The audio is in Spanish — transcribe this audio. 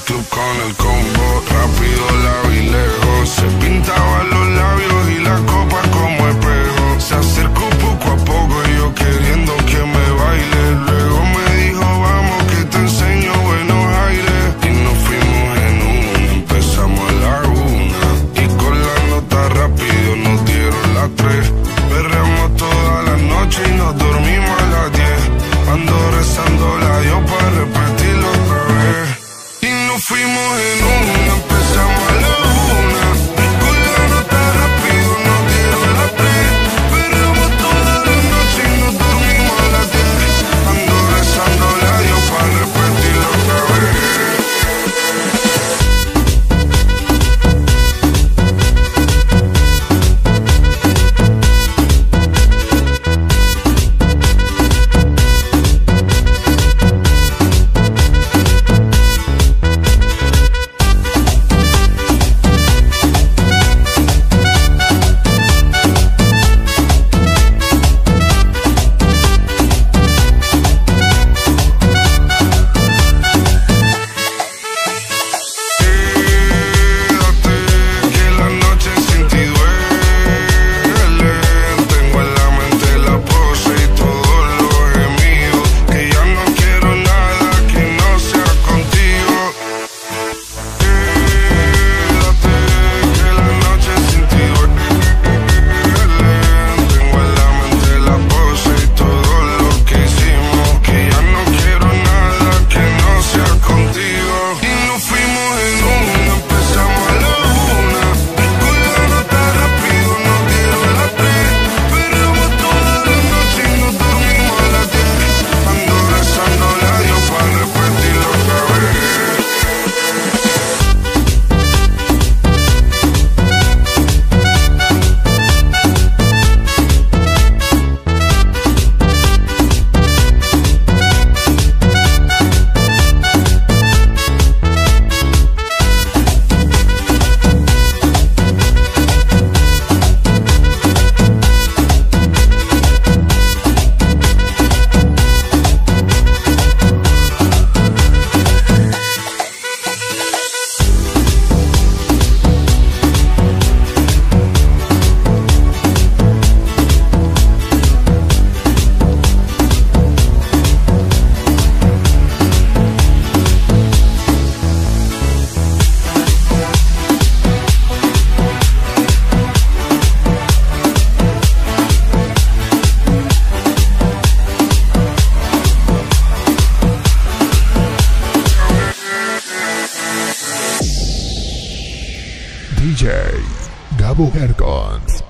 club con el combo. Rápido la vi lejos. Se pintaba los labios y la copa como espejo. Se acercó poco a poco y yo queriendo que me baile. Luego me dijo vamos que te enseño buenos aires. Y nos fuimos en una, empezamos a la 1. Y con la nota rápido nos dieron las 3. Perreamos toda la noche y nos dormimos a las 10. Ando rezando la Dios para repetirlo otra vez. Y nos fuimos en una, empezamos a la 1. Y con la nota rápido nos dieron las 3. Perreamos toda la noche y nos dormimos a las 10. Ando rezando la Dios para repetirlo otra vez. DJ Gabo Hercons.